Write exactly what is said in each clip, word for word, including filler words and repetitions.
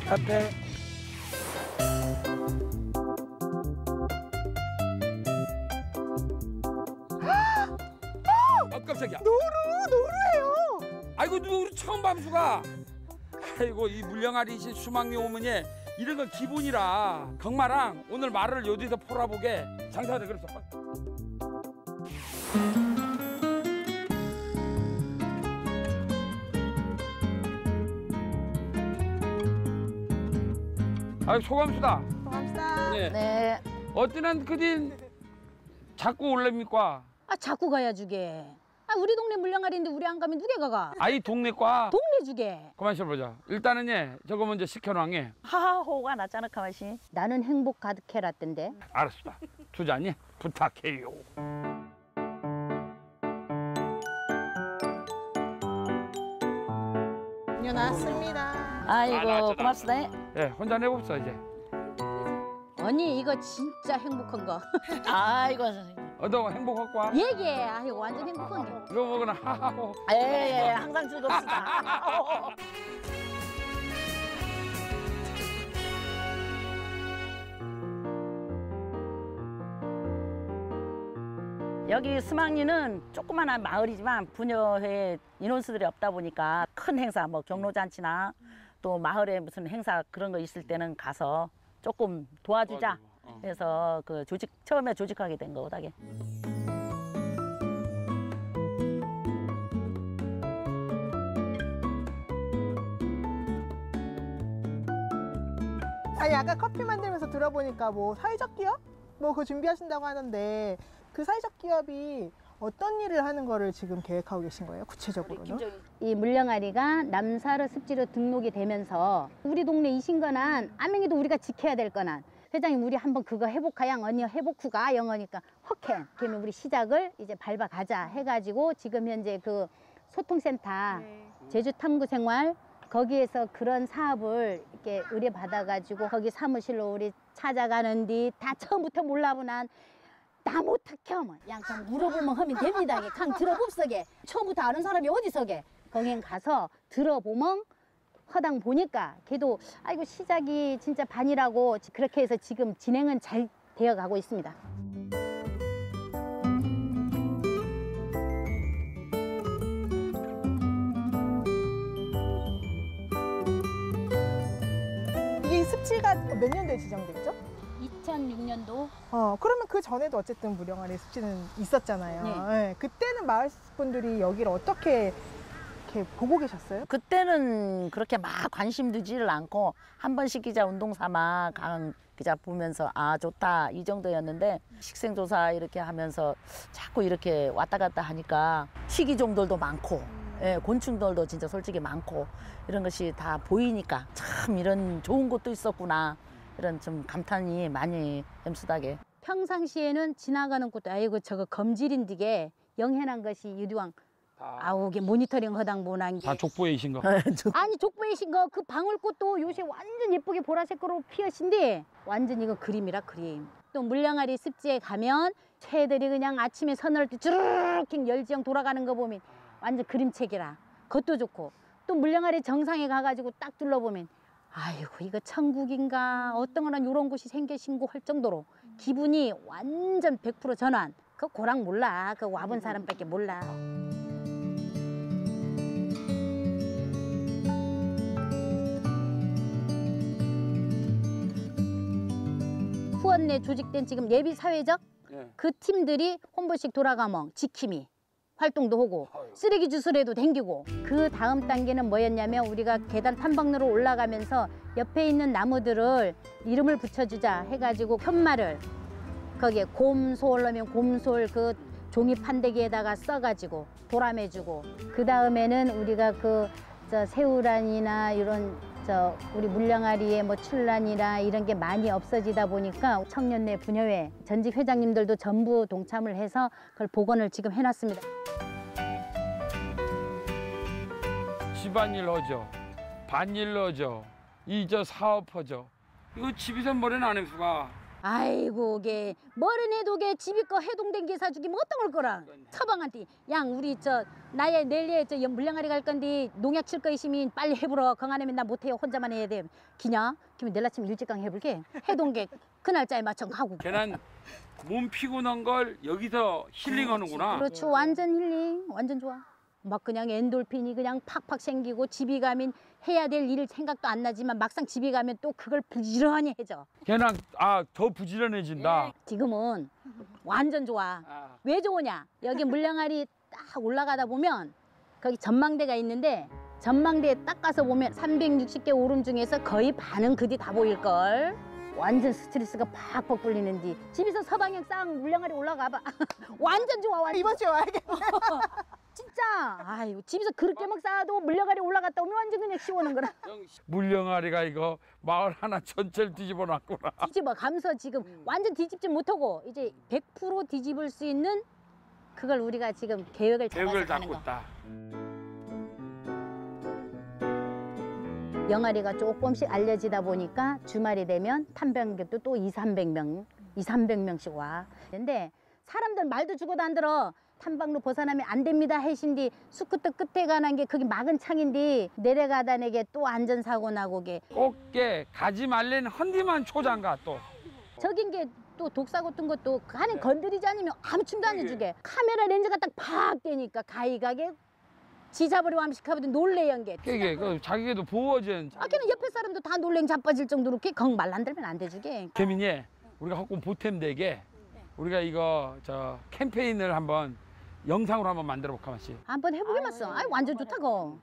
앞에. 아, 깜짝이야. 노루, 노루예요. 아이고, 노루 처음 밤수가. 아이고, 이 물량아리신 수망리 오머니 이런 건 기본이라. 경마랑 오늘 말을 여기서 풀어보게. 장사를 그랬어. 아이, 소감수다. 고맙습니다. 네. 네. 어떠한 그딘 자꾸 올랍니까? 아 자꾸 가야 주게. 아 우리 동네 물량아리인데 우리 안 가면 누가 가? 아이 동네과. 동네 주게. 그만 쉬어보자. 일단은 예, 저거 먼저 시켜놔게. 하하호가 낫잖아 가만히. 나는 행복 가득해라던데. 알았어. 주자니 부탁해요. 음료 나왔습니다. 아이고 아, 나왔죠, 고맙습니다. 예, 혼자 내봅시다 이제. 언니 이거 진짜 행복한 거. 아이고 선생님. 어떤 행복할 거야? 얘기해. 아이고 완전 행복한 게. 이거 먹으나 하하호. 예예 항상 즐겁습니다. 여기 스망리는 조그마한 마을이지만 부녀회 인원수들이 없다 보니까 큰 행사 뭐 경로잔치나 또 마을에 무슨 행사 그런 거 있을 때는 가서 조금 도와주자 해서 그 조직 처음에 조직하게 된 거다게. 아니 아까 커피 만들면서 들어보니까 뭐 사회적 기업? 뭐 그거 준비하신다고 하는데 그 사회적 기업이 어떤 일을 하는 거를 지금 계획하고 계신 거예요? 구체적으로는? 이 물량아리가 남사로 습지로 등록이 되면서 우리 동네 이신건한 아맹이도 우리가 지켜야 될 거난 회장님 우리 한번 그거 해볼까양 언니 해보쿠가 영어니까 허캔 그러면 우리 시작을 이제 밟아가자 해가지고 지금 현재 그 소통센터 네. 제주탐구생활 거기에서 그런 사업을 이렇게 의뢰받아가지고 거기 사무실로 우리 찾아가는 뒤 다 처음부터 몰라보난 나 못하켜 뭐 양강 물어보면 하면 됩니다. 강 들어봅서게 처음부터 아는 사람이 어디서게 거긴 가서 들어보면 허당 보니까 걔도 아이고 시작이 진짜 반이라고 그렇게 해서 지금 진행은 잘 되어가고 있습니다. 이게 습지가 몇 년도에 지정됐죠? 이천육 년도 어 그러면 그 전에도 어쨌든 물량아리 습지는 있었잖아요. 네. 네, 그때는 마을 분들이 여기를 어떻게 이렇게 보고 계셨어요? 그때는 그렇게 막 관심 두지를 않고 한 번씩 기자 운동 삼아 강 기자 보면서 아 좋다 이 정도였는데 식생조사 이렇게 하면서 자꾸 이렇게 왔다 갔다 하니까 희귀종들도 많고 예, 곤충들도 진짜 솔직히 많고 이런 것이 다 보이니까 참 이런 좋은 곳도 있었구나 이런 좀 감탄이 많이 햄수다게. 평상시에는 지나가는 곳도 아이고 저거 검질인디게 영해난 것이 유리왕 아우 게 모니터링 허당 보난 게 다 족보이신 거. 아니 족보이신 거 그 방울꽃도 요새 완전 예쁘게 보라색으로 피어신데 완전 이거 그림이라 그림. 또 물량아리 습지에 가면 새들이 그냥 아침에 서늘할 때 주르륵 열지형 돌아가는 거 보면 완전 그림책이라 그것도 좋고 또 물량아리 정상에 가가지고 딱 둘러보면 아이고 이거 천국인가 어떤 거는 이런 곳이 생겨신고 할 정도로 기분이 완전 백 퍼센트 전환. 그 고랑 몰라. 그 와본 사람밖에 몰라. 후원내 조직된 지금 예비 사회적 예. 그 팀들이 홍보식 돌아가면 지킴이 활동도 하고 쓰레기 주스레도 댕기고 그 다음 단계는 뭐였냐면 우리가 계단 탐방로로 올라가면서 옆에 있는 나무들을 이름을 붙여주자 해가지고 편말을 거기에 곰솔 넣으면 곰솔 그 종이 판대기에다가 써가지고 도람해주고 그 다음에는 우리가 그 저 새우란이나 이런 저 우리 물량아리의 뭐 출란이나 이런 게 많이 없어지다 보니까 청년내 부녀회 전직 회장님들도 전부 동참을 해서 그걸 복원을 지금 해놨습니다. 집안일 하죠. 반일 하죠. 이 저 사업 하죠. 이거 집에서 머리는 안 해수가 아이고 게 뭐는 해도 게 집이 거 해동된 게 사주기면 어떤 걸 거라. 처방한테 양 우리 저 나의 내일에 저 물량아리 갈 건데 농약 칠 거 있으면 빨리 해보러 건강하면 나 못해요. 혼자만 해야 돼. 기냐? 그러면 내일 아침 일찍 강 해볼게. 해동계 그 날짜에 맞춰 가고. 걔는 몸 피곤한 걸 여기서 힐링하는구나. 그렇죠. 완전 힐링. 완전 좋아. 막 그냥 엔돌핀이 그냥 팍팍 생기고 집에 가면 해야 될 일 생각도 안 나지만 막상 집에 가면 또 그걸 부지런히 해줘. 걔는 아, 더 부지런해진다. 지금은 완전 좋아. 아. 왜 좋으냐? 여기 물량아리 딱 올라가다 보면 거기 전망대가 있는데 전망대에 딱 가서 보면 삼백육십 개 오름 중에서 거의 반은 그뒤 다 보일걸. 완전 스트레스가 팍팍 풀리는데 집에서 서방형 싹 물량아리 올라가봐. 완전 좋아. 완전. 이번 주에 와야겠네. 진짜. 아이고 집에서 그렇게 막 쌓아도 물량아리 올라갔다 오면 완전 그냥 시원한 거라. 물량아리가 이거 마을 하나 전체를 뒤집어 놨구나. 뒤집어 가면서 지금 완전 뒤집지 못하고 이제 백 퍼센트 뒤집을 수 있는 그걸 우리가 지금 계획을 잡아서 계획을 가는 잡고 거. 있다. 영아리가 조금씩 알려지다 보니까 주말이 되면 탐방객도 또 이삼백 명, 이삼백 명씩 와. 근데 사람들 말도 죽어도 안 들어. 탐방로 벗어나면 안 됩니다 하신디 수쿠터 끝에 가는 게 그게 막은 창인데 내려가다내게 또 안전사고 나고게 꽃게 가지 말래는 헌디만 초장가 또. 저긴 게 또 독사 같은 것도 안에 건드리지 않으면 아무 춤도 안 해주게. 카메라 렌즈가 딱 팍 되니까 가이가게 지잡으려 함식하거든 놀래연 게. 그게 그 자기도 보호진. 아 걔는 옆에 사람도 다 놀랭 자빠질 정도로 그건 말 안 들면 안 돼주게. 개민이 우리가 조금 보탬되게 우리가 이거 저 캠페인을 한번 영상으로 한번 만들어 볼까 마시. 한번 해보게 맞어. 아이 완전 좋다고.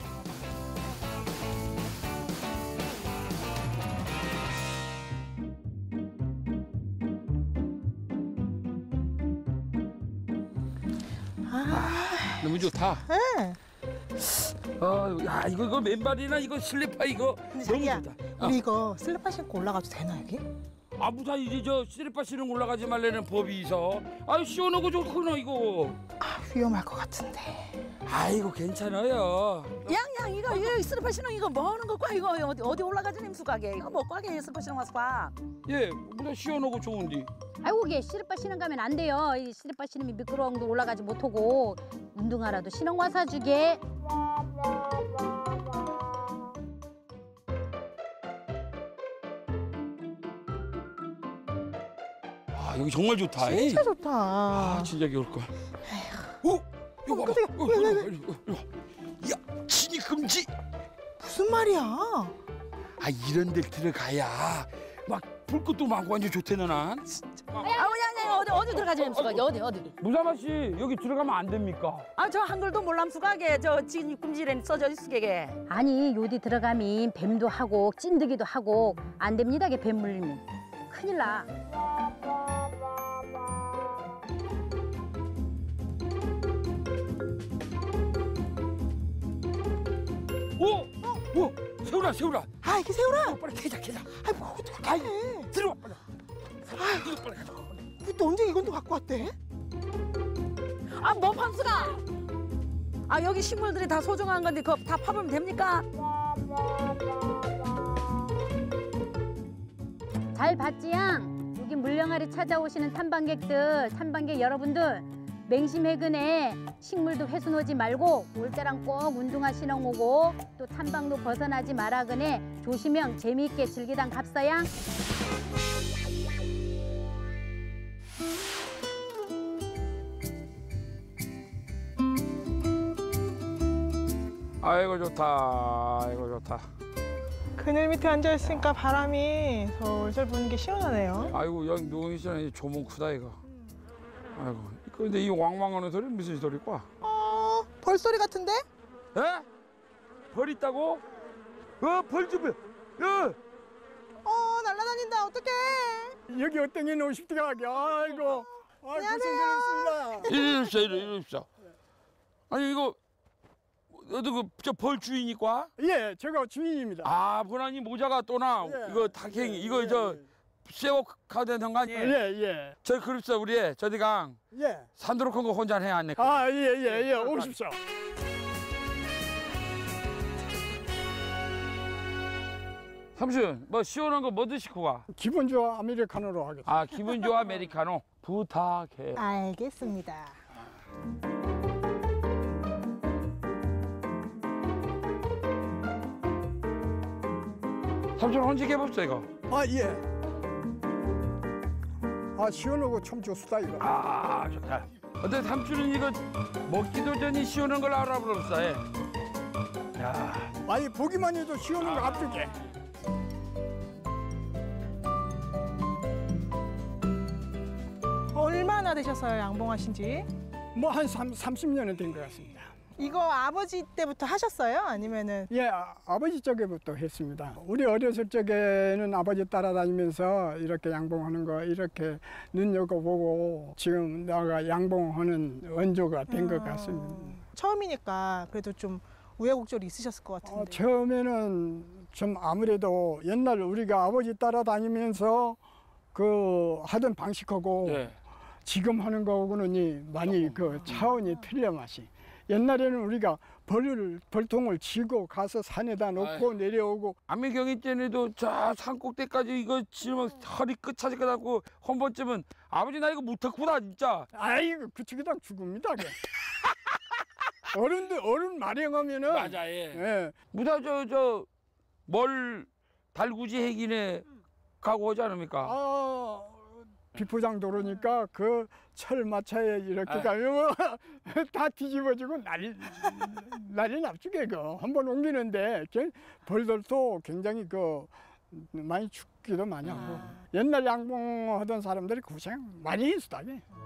너무 좋다. 네. 어, 야 이거 이거 맨발이나 이거 슬리퍼 이거 너무 자기야, 좋다. 우리 이거 슬리퍼 신고 올라가도 되나 여기? 아무다 이제 저 슬리퍼 신은 올라가지 말라는 법이 있어. 아유 시원하고 좋구나 이거. 아 위험할 것 같은데. 아이고 괜찮아요. 양양 이거 이거 슬리퍼 신는 이거 뭐 하는 거과 이거 어디 어디 올라가지 냄새 가게 이거 뭐 과게 슬리퍼 신는 와서 봐. 예, 뭐다 시원하고 좋은데. 아이고 이게 시르빠 신은 가면 안 돼요. 이 시르빠 신으면 미끄러운 데 올라가지 못하고 운동하라도 신은 와 사주게. 아 여기 정말 좋다. 진짜 좋다. 아 진짜 겨울 걸. 오, 이거 봐봐. 깜짝이야. 어, 왜, 왜, 이거, 이거, 이거. 야, 진입 금지. 무슨 말이야? 아 이런 데 들어가야 막 불꽃도 많고 완전 좋대는 한. 아우 양양 어디 어디 들어가지 냄새 가게 어디 어디. 무사마 씨 여기 들어가면 안 됩니까? 아 저 한글도 몰람수 가게 저 진입 금지에 써져 있으게. 아니 요디 들어가면 뱀도 하고 찐득이도 하고 안 됩니다. 이게 뱀 물리면 큰일 나. 오, 오, 세우라 세우라. 아 이게 새우라. 빨리 캐자 캐자. 아이 뭐 어떻게 해? 들어와 빨리. 아, 이거 빨리 가자. 또 언제 이건 또 갖고 왔대? 아 뭐 판수가? 아 여기 식물들이 다 소중한 건데 그거 다 파보면 됩니까? 잘 봤지양? 여기 물량아리 찾아오시는 탐방객들, 탐방객 여러분들 맹심해근에 식물도 훼손하지 말고 올 때랑 꼭 운동화 신어오고 또 탐방로 벗어나지 말아근에 조심형 재미있게 즐기당 갑사양. 아이고 좋다. 아이고 좋다. 그늘 밑에 앉아 있으니까 바람이 솔솔 부는 게 시원하네요. 아이고 여기 누워 있으니 조문 크다 이거. 아이고. 근데 이 왕왕하는 소리 무슨 소리과? 어, 벌소리 같은데? 에? 벌 있다고? 어, 벌 좀. 어. 어, 날아다닌다. 어떡해? 여기 어떤 게 오십 대가 하게 아이고 아 고생하셨습니다. 이리십시오, 이리십시오. 아니 이거 너도 그저 벌 주인이과? 예, 제가 주인입니다. 아, 보나니 모자가 또나 예. 이거 닭행이 이거 예, 저 세워 가던 상관이. 예, 예, 저 그립사 우리 저디강 예. 산도록 한거 혼자 해야 안 내. 아, 예, 예, 예. 오십시오. 삼촌 뭐 시원한 거 뭐 드시고 가? 기분 좋아 아메리카노로 하겠습니다. 아 기분 좋아 아메리카노 부탁해. 알겠습니다. 삼촌 혼자 해봅시다 이거. 아 예. 아 시원하고 참 좋습니다 이거. 아 좋다. 근데 삼촌은 이거 먹기도 전에 시원한 걸 알아버렸어. 예. 야. 아니 보기만 해도 시원한 거 앞쪽에. 얼마나 되셨어요, 양봉하신지? 뭐 한 삼십 년은 된 것 같습니다. 이거 아버지 때부터 하셨어요? 아니면은 예, 아, 아버지 쪽에부터 했습니다. 우리 어렸을 적에는 아버지 따라다니면서 이렇게 양봉하는 거 이렇게 눈여겨보고 지금 내가 양봉하는 원조가 된 것 같습니다. 처음이니까 그래도 좀 우여곡절이 있으셨을 것 어, 같은데. 처음에는 좀 아무래도 옛날 우리가 아버지 따라다니면서 그 하던 방식하고 예. 지금 하는 거하고는 이 많이 그 차원이 틀려 맛이. 옛날에는 우리가 벌을 벌통을 쥐고 가서 산에다 놓고 아이. 내려오고 안민경이 때에도 저 산꼭대기까지 이거 지르면 허리 끝 차질 것 같고 한 번쯤은 아버지 나 이거 못했구나 진짜. 아이고 그치기당 죽습니다. 그게. 어른들 어른 마령하면은 맞아 예. 예. 무다 저저 멀 달구지 해기네 가고 오지 않습니까? 아 비포장 도로니까 그 철 마차에 이렇게 아. 가면 다 뒤집어지고 난리 난리 납죽게 그 한번 옮기는데 걔 벌들도 굉장히 그 많이 죽기도 많이 하고 옛날 양봉하던 사람들이 고생 많이 했었다.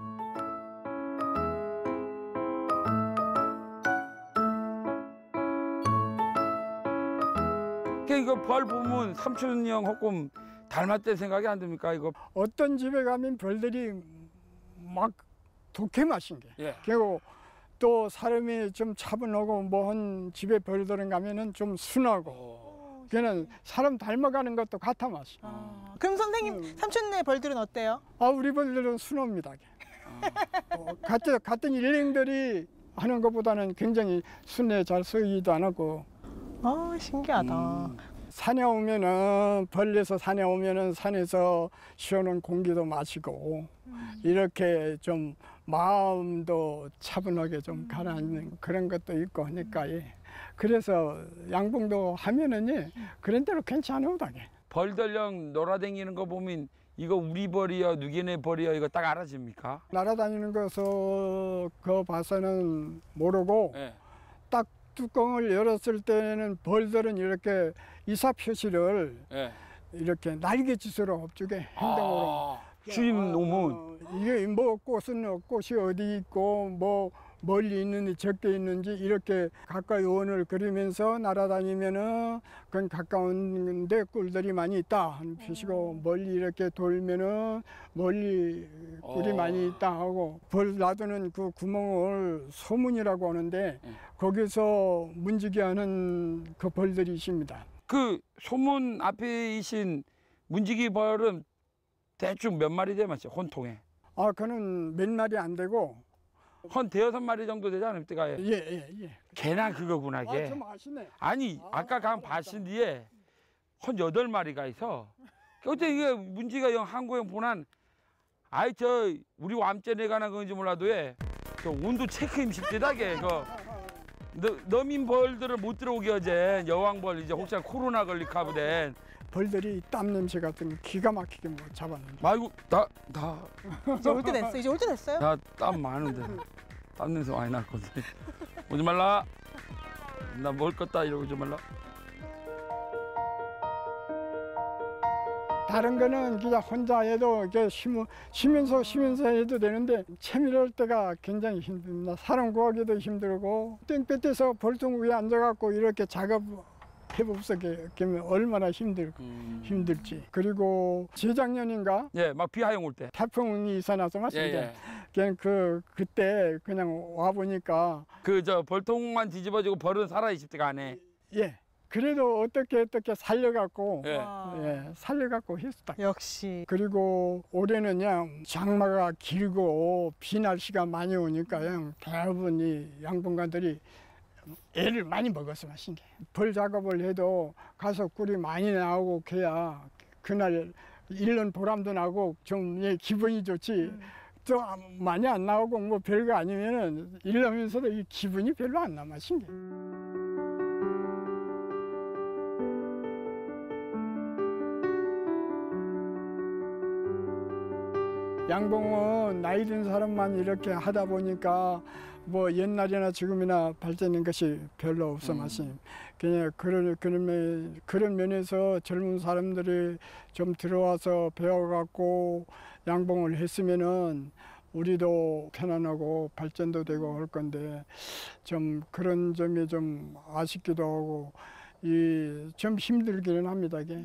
이거 벌 보면 삼촌 형 조금 닮았대 생각이 안 듭니까 이거? 어떤 집에 가면 벌들이 막 독해 마신 게. 예. 그리고 또 사람이 좀 차분하고 뭐한 집에 벌들은 가면은 좀 순하고. 걔는 사람 닮아가는 것도 같아 마시. 아, 그럼 선생님 음. 삼촌네 벌들은 어때요? 아 우리 벌들은 순합니다. 어, 같은 같은 일행들이 하는 것보다는 굉장히 순해 잘 쓰이지도 않고. 아 신기하다. 음. 산에 오면은 벌레에서 산에 오면은 산에서 시원한 공기도 마시고 이렇게 좀 마음도 차분하게 좀 가라앉는 그런 것도 있고 하니까 예. 그래서 양봉도 하면은 예. 그런 대로 괜찮으다. 벌들령 놀아다니는 거 보면 이거 우리 벌이야 누구네 벌이야 이거 딱 알아집니까? 날아다니는 것을 그 봐서는 모르고 예. 딱 뚜껑을 열었을 때는 벌들은 이렇게 이사 표시를 예. 이렇게 날개짓으로 업주게 행동으로. 아, 주임 놈은 어, 이게 뭐 꽃은 어, 꽃이 어디 있고 뭐 멀리 있는지 적게 있는지 이렇게 가까이 원을 그리면서 날아다니면은 그건 가까운데 꿀들이 많이 있다 하는 표시고 멀리 이렇게 돌면은 멀리 꿀이 어. 많이 있다 하고 벌 놔두는 그 구멍을 소문이라고 하는데 예. 거기서 문지기 하는 그 벌들이 있습니다. 그 소문 앞에 이신 문지기 벌은 대충 몇 마리 되겠어요 혼통에? 아 그는 몇 마리 안 되고 한 대여섯 마리 정도 되지 않습니까? 예. 예예 예. 걔나 그거구나 걔. 아좀 아시네. 아니 아까 간 봤은 뒤에 한 여덟 마리가 있어. 어째 이게 문지가 영 한국형 보난 아이 저 우리 왬째내 가나 그런지 몰라도 예저 온도 체크 임식대다게 그 너, 너민 벌들을 못 들어오게 어제 여왕벌 이제 혹시나 코로나 걸릴까 보된 벌들이 땀 냄새 같은 거 기가 막히게 뭐 잡았는데. 말고 나나나 이제 올 때 됐어. 이제 올 때 됐어요? 땀 많은데 땀 냄새 많이 났거든. 오지 말라. 나 먹을 것다 이러고 오지 말라. 다른 거는 그냥 혼자 해도 이렇게 쉬면, 쉬면서 쉬면서 해도 되는데 채밀할 때가 굉장히 힘듭니다. 사람 구하기도 힘들고 땡볕에서 벌통 위에 앉아갖고 이렇게 작업해봅시게 그러면 얼마나 힘들, 음. 힘들지. 그리고 재작년인가 예, 막 비하영 올 때. 태풍이 있어나서 예, 맞습니다. 예. 그냥 그 그때 그냥 와 보니까 그 저 벌통만 뒤집어지고 벌은 살아 있을 때가 안 해. 예 그래도 어떻게 어떻게 살려갖고 예. 와. 예 살려갖고 했었다. 역시. 그리고 올해는 그냥 장마가 길고 비 날씨가 많이 오니까 그냥 대부분 이 양봉가들이 애를 많이 먹어서 마신 게. 벌 작업을 해도 가서 꿀이 많이 나오고 그래야 그날 일 년 보람도 나고 좀 예, 기분이 좋지. 음. 또 많이 안 나오고 뭐 별거 아니면은 일하면서도 이 기분이 별로 안 나 마신 게. 양봉은 나이 든 사람만 이렇게 하다 보니까 뭐 옛날이나 지금이나 발전된 것이 별로 없어 마심. 그냥 그런 그런 면 그런 면에서 젊은 사람들이 좀 들어와서 배워갖고 양봉을 했으면은 우리도 편안하고 발전도 되고 할 건데 좀 그런 점이 좀 아쉽기도 하고 이 좀 힘들기는 합니다. 이게.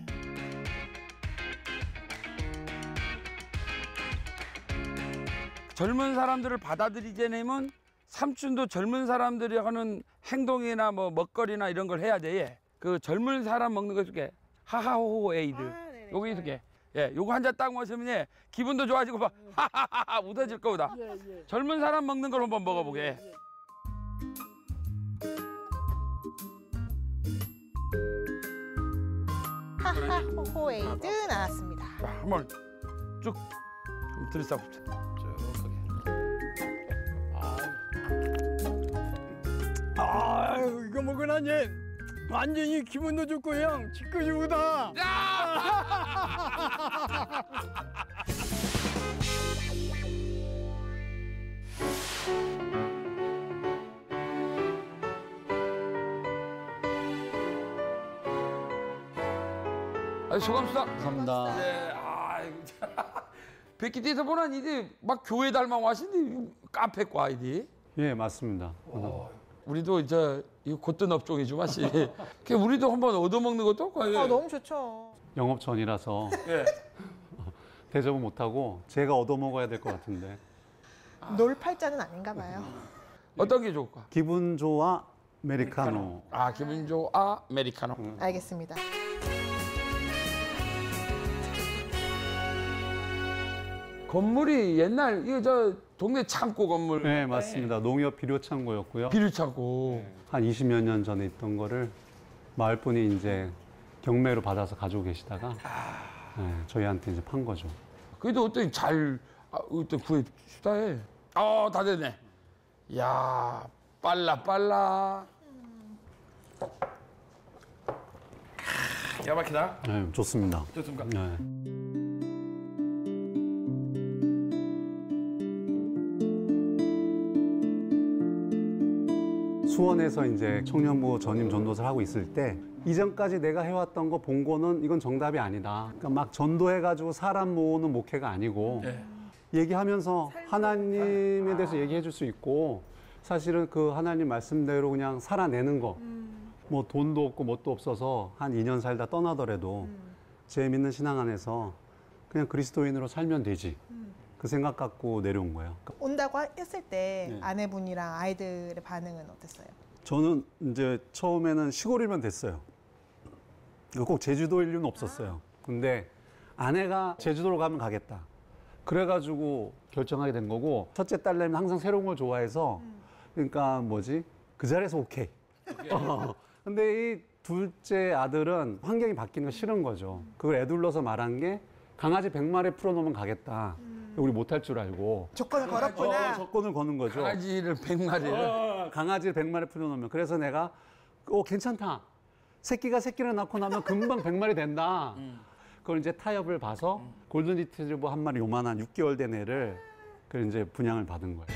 젊은 사람들을 받아들이자면 삼촌도 젊은 사람들이 하는 행동이나 뭐 먹거리나 이런 걸 해야 돼. 예. 그 젊은 사람 먹는 거 중에 하하호호 에이드. 아, 네네. 요거 이렇게. 예, 요거 한 잔 딱 마시면 예, 기분도 좋아지고 막 하하하하 웃어질 거다. 예, 예. 젊은 사람 먹는 걸 한번 먹어보게. 하하호호에이드 나왔습니다. 자, 한번 쭉 들이싸봅시다. 아유 이거 먹으나니 완전히 기분도 좋고 형 지끈지구다. 아, 소감수다. 감사합니다. 네, 아, 백기띠에서 보는 이디 막 교회 닮아 와신디 카페과 이디. 예, 맞습니다. 우리도 이제 이거 곧든 업종이죠, 마시. 그 우리도 한번 얻어먹는 것도 없고. 아, 너무 좋죠. 영업전이라서 예. 대접을 못하고 제가 얻어먹어야 될 것 같은데. 놀 팔자는 아닌가 봐요. 어떤 게 좋을까? 기분 좋아 메리카노. 아, 기분 좋아 아메리카노. 알겠습니다. 건물이 옛날 이거 저 동네 창고 건물. 네, 맞습니다. 농협 비료 창고였고요. 비료 창고. 한 이십여 년 전에 있던 거를 마을분이 이제 경매로 받아서 가지고 계시다가 네, 저희한테 이제 판 거죠. 그래도 어떤 잘 아, 어떤 구해 주다해. 어, 다 됐네. 야, 빨라 빨라. 야, 막히다. 네, 좋습니다. 좋습니까? 네. 수원에서 이제 청년부 전임 전도사를 하고 있을 때 이전까지 내가 해왔던 거 본 거는 이건 정답이 아니다. 그러니까 막 전도해가지고 사람 모으는 목회가 아니고 네. 얘기하면서 하나님에 대해서 얘기해 줄 수 있고 사실은 그 하나님 말씀대로 그냥 살아내는 거. 뭐 돈도 없고 뭣도 없어서 한 이 년 살다 떠나더라도 제 믿는 신앙 안에서 그냥 그리스도인으로 살면 되지. 그 생각 갖고 내려온 거예요. 온다고 했을 때 네. 아내분이랑 아이들의 반응은 어땠어요? 저는 이제 처음에는 시골이면 됐어요. 꼭 제주도일 리는 없었어요. 근데 아내가 제주도로 가면 가겠다. 그래가지고 결정하게 된 거고 첫째 딸내미는 항상 새로운 걸 좋아해서 그러니까 뭐지? 그 자리에서 오케이. 어. 근데 이 둘째 아들은 환경이 바뀌는 거 싫은 거죠. 그걸 애둘러서 말한 게 강아지 백 마리 풀어놓으면 가겠다. 우리 못할 줄 알고. 조건을 걸었구나. 어, 조건을 거는 거죠. 강아지를 백 마리를. 어, 강아지를 백 마리 풀어놓으면. 그래서 내가, 어, 괜찮다. 새끼가 새끼를 낳고 나면 금방 백 마리 된다. 그걸 이제 타협을 봐서 골든 리트리버 한 마리 요만한 육 개월 된 애를 그걸 이제 분양을 받은 거예요.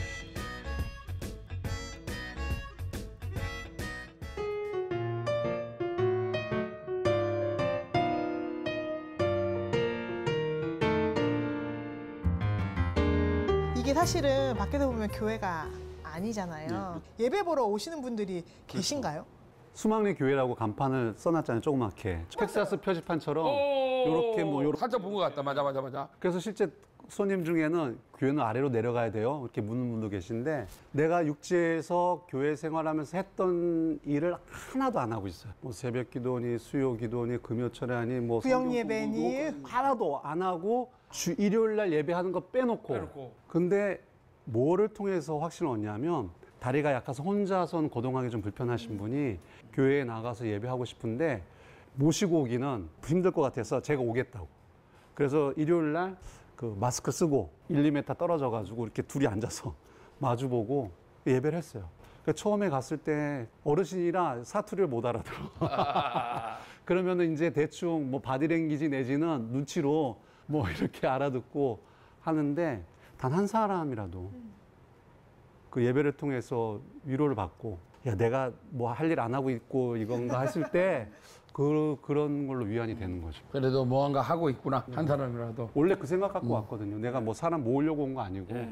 이게 사실은 밖에서 보면 교회가 아니잖아요. 예배 보러 오시는 분들이 계신가요? 수막리 교회라고 간판을 써놨잖아요, 조그맣게. 텍사스 표지판처럼 요렇게 뭐 요렇게. 살짝 본 것 같다. 맞아, 맞아, 맞아. 그래서 실제 손님 중에는 교회는 아래로 내려가야 돼요. 이렇게 묻는 분도 계신데 내가 육지에서 교회 생활하면서 했던 일을 하나도 안 하고 있어요. 뭐 새벽 기도니 수요 기도니 금요 철야니 뭐 구역 성경 예배니. 공부고 하나도 안 하고 주 일요일 날 예배하는 거 빼놓고. 빼놓고. 근데 뭐를 통해서 확신을 얻냐면 다리가 약해서 혼자서는 거동하기 좀 불편하신 분이 교회에 나가서 예배하고 싶은데 모시고 오기는 힘들 것 같아서 제가 오겠다고. 그래서 일요일 날 그 마스크 쓰고 일, 이 미터 떨어져 가지고 이렇게 둘이 앉아서 마주보고 예배를 했어요. 그러니까 처음에 갔을 때 어르신이라 사투리를 못 알아들어. 그러면은 이제 대충 뭐 바디랭귀지 내지는 눈치로 뭐 이렇게 알아듣고 하는데 단 한 사람이라도 그 예배를 통해서 위로를 받고 야 내가 뭐 할 일 안 하고 있고 이건가 했을 때 그, 그런 걸로 위안이 되는 거죠. 그래도 뭔가 하고 있구나 한 사람이라도. 원래 그 생각 갖고 왔거든요. 내가 뭐 사람 모으려고 온 거 아니고. 예.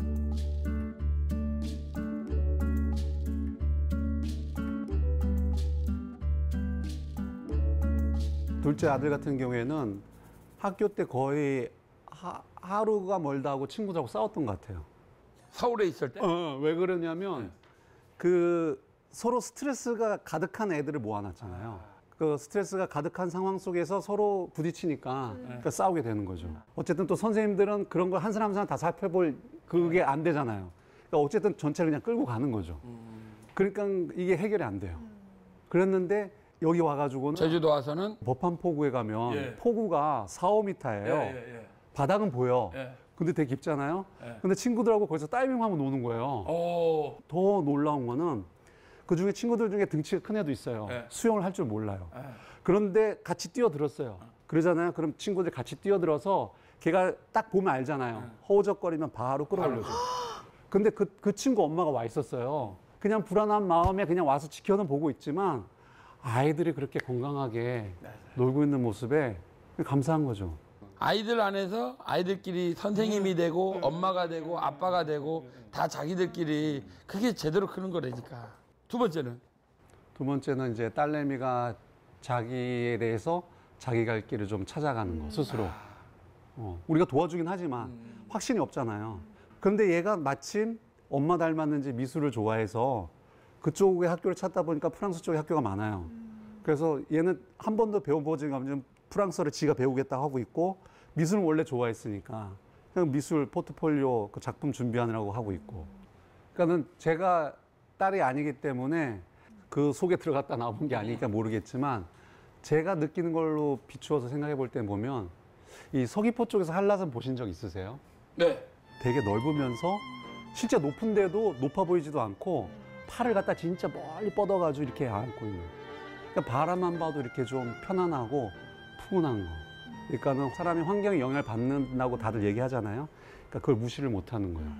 둘째 아들 같은 경우에는 학교 때 거의 하, 하루가 멀다 하고 친구들하고 싸웠던 것 같아요. 서울에 있을 때? 어, 왜 그러냐면 그 서로 스트레스가 가득한 애들을 모아놨잖아요. 그 스트레스가 가득한 상황 속에서 서로 부딪히니까 그러니까 싸우게 되는 거죠. 어쨌든 또 선생님들은 그런 걸 한 사람 한 사람 다 살펴볼 그게 안 되잖아요. 그러니까 어쨌든 전체를 그냥 끌고 가는 거죠. 그러니까 이게 해결이 안 돼요. 그랬는데 여기 와가지고는 제주도 와서는 법한포구에 가면 예. 포구가 사, 오 미터예요. 예, 예, 예. 바닥은 보여. 예. 근데 되게 깊잖아요. 예. 근데 친구들하고 거기서 다이빙하면 노는 거예요. 오. 더 놀라운 거는 그 중에 친구들 중에 등치가 큰 애도 있어요. 예. 수영을 할 줄 몰라요. 예. 그런데 같이 뛰어들었어요. 그러잖아요. 그럼 친구들 같이 뛰어들어서 걔가 딱 보면 알잖아요. 허우적거리면 바로 끌어올려줘. 근데 그, 그 친구 엄마가 와 있었어요. 그냥 불안한 마음에 그냥 와서 지켜는 보고 있지만 아이들이 그렇게 건강하게 놀고 있는 모습에 감사한 거죠. 아이들 안에서 아이들끼리 선생님이 되고 엄마가 되고 아빠가 되고 다 자기들끼리 그게 제대로 크는 거라니까. 두 번째는? 두 번째는 이제 딸내미가 자기에 대해서 자기 갈 길을 좀 찾아가는 거 스스로. 어, 우리가 도와주긴 하지만 확신이 없잖아요. 그런데 얘가 마침 엄마 닮았는지 미술을 좋아해서 그쪽의 학교를 찾다 보니까 프랑스 쪽에 학교가 많아요. 그래서 얘는 한 번도 배워보지 않으면 프랑스어를 지가 배우겠다 하고 있고 미술은 원래 좋아했으니까 그냥 미술 포트폴리오 그 작품 준비하느라고 하고 있고. 그러니까는 제가 딸이 아니기 때문에 그 속에 들어갔다 나온 게 아니니까 모르겠지만 제가 느끼는 걸로 비추어서 생각해 볼 때 보면 이 서귀포 쪽에서 한라산 보신 적 있으세요? 네. 되게 넓으면서 실제 높은데도 높아 보이지도 않고 팔을 갖다 진짜 멀리 뻗어가지고 이렇게 안고 있는. 그러니까 바람만 봐도 이렇게 좀 편안하고 푸근한 거. 그러니까는 사람이 환경에 영향을 받는다고 다들 얘기하잖아요. 그러니까 그걸 무시를 못 하는 거예요.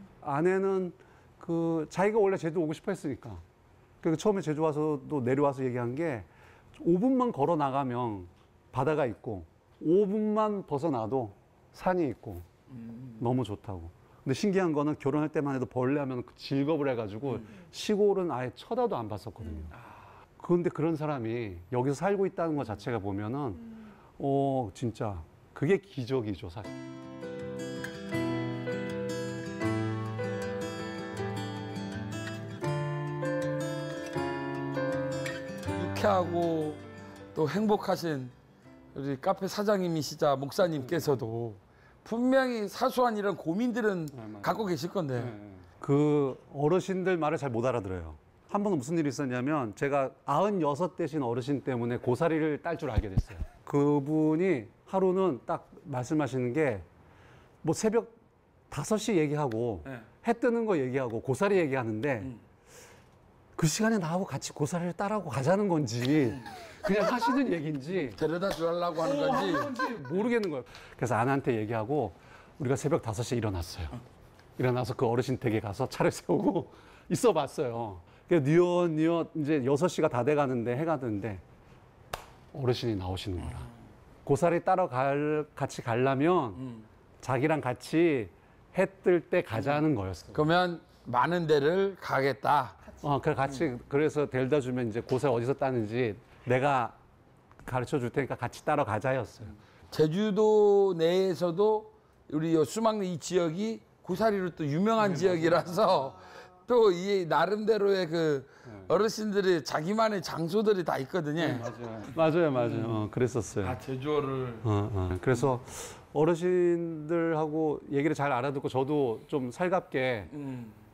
아내는 그 자기가 원래 제주 오고 싶어 했으니까. 그 처음에 제주 와서도 내려와서 얘기한 게 오 분만 걸어 나가면 바다가 있고 오 분만 벗어나도 산이 있고 너무 좋다고. 근데 신기한 거는 결혼할 때만 해도 벌레 하면 즐겁을 해가지고 시골은 아예 쳐다도 안 봤었거든요. 그런데 그런 사람이 여기서 살고 있다는 것 자체가 보면은 어 진짜 그게 기적이죠 사실. 유쾌하고 또 행복하신 우리 카페 사장님이시자 목사님께서도 분명히 사소한 이런 고민들은 갖고 계실 건데. 그 어르신들 말을 잘 못 알아들어요. 한 번은 무슨 일이 있었냐면 제가 아흔여섯 되신 어르신 때문에 고사리를 딸 줄 알게 됐어요. 그분이 하루는 딱 말씀하시는 게 뭐 새벽 다섯 시 얘기하고 네. 해 뜨는 거 얘기하고 고사리 얘기하는데 음. 그 시간에 나하고 같이 고사리를 따라고 가자는 건지 그냥 하시는 얘기인지 데려다 주려고 하는 건지. 모르겠는 거예요. 그래서 아내한테 얘기하고 우리가 새벽 다섯 시에 일어났어요. 일어나서 그 어르신 댁에 가서 차를 세우고 있어 봤어요. 뉘엿뉘엿 이제 여섯 시가 다 돼 가는데 해가 드는데 어르신이 나오시는 거라. 고사리 따라 갈, 같이 가려면 음. 자기랑 같이 해 뜰 때 가자는 거였어요. 그러면 많은 데를 가겠다. 어, 그래 같이 그래서 데려다 주면 이제 고사리 어디서 따는지 내가 가르쳐 줄 테니까 같이 따라 가자였어요. 제주도 내에서도 우리 요 수막리 이 지역이 고사리로 또 유명한 지역이라서 또 이 나름대로의 그 어르신들이 자기만의 장소들이 다 있거든요. 맞아요, 맞아요. 어, 그랬었어요. 아, 제주어를. 어, 어. 그래서 어르신들하고 얘기를 잘 알아듣고 저도 좀 살갑게 음.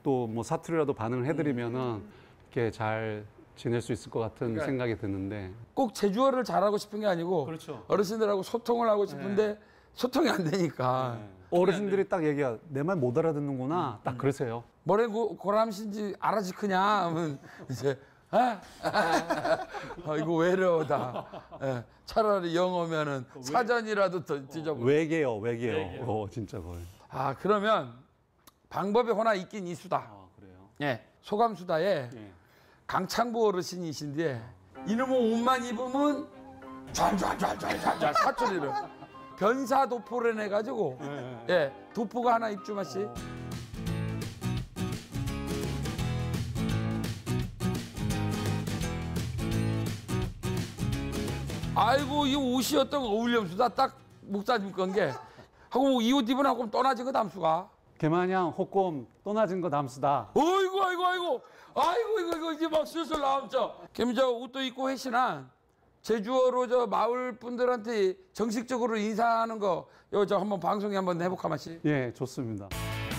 또 뭐 사투리라도 반응을 해드리면은 이렇게 잘 지낼 수 있을 것 같은 그러니까 생각이 드는데. 꼭 제주어를 잘하고 싶은 게 아니고 그렇죠. 어르신들하고 소통을 하고 싶은데 소통이 안 되니까 어르신들이 딱 얘기가 내 말 못 알아듣는구나. 딱 그러세요. 뭐래 고, 고람신지 알아지크냐 하면 이제 아, 아, 이거 외로우다. 예, 차라리 영어면은 사전이라도 더 뒤져보. 외계어, 외계어. 어, 진짜 거의. 아 그러면 방법이 하나 있긴 이수다. 아, 그래요? 예, 소감수다에 예. 강창구 어르신이신데 이놈의 옷만 입으면 쫙쫙쫙쫙쫙 사투리를 변사 도포를 해가지고 예, 도포가 하나 입주마 씨. 아이고 이 옷이 어떤 어울림수다 딱 목사님 건게 하고 이 옷 입은 하고 떠나진 거 담수가. 개마냥 호꼼 떠나진 거 담수다. 어이구 아이고 아이고 아이고 이거 이거 이제 막 슬슬 나오죠. 그럼 저 옷도 입고 회신한 제주어로 저 마을 분들한테 정식적으로 인사하는 거 요 저 한번 방송에 한번 해볼까 마시. 예, 좋습니다.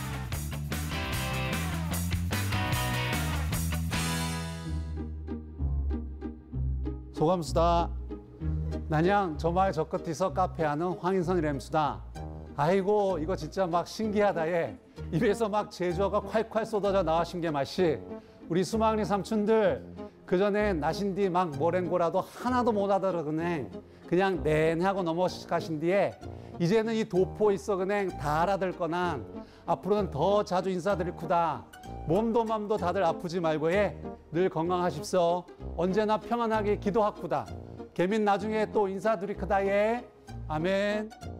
소감수다. 난양 저마을 저 끝에서 카페하는 황인선이램수다. 아이고 이거 진짜 막 신기하다 예. 입에서 막 제주어가 콸콸 쏟아져 나와신 게 맛이. 우리 수막리 삼촌들 그전에 나신 뒤 막 뭐랭고라도 하나도 못 알아들으네. 그냥 내내 하고 넘어가신 뒤에 이제는 이 도포 있어 그냥 다 알아들 거나 앞으로는 더 자주 인사드릴 쿠다. 몸도 맘도 다들 아프지 말고 예. 늘 건강하십소. 언제나 평안하게 기도하쿠다. 개민 나중에 또 인사드릴 크다 예. 아멘.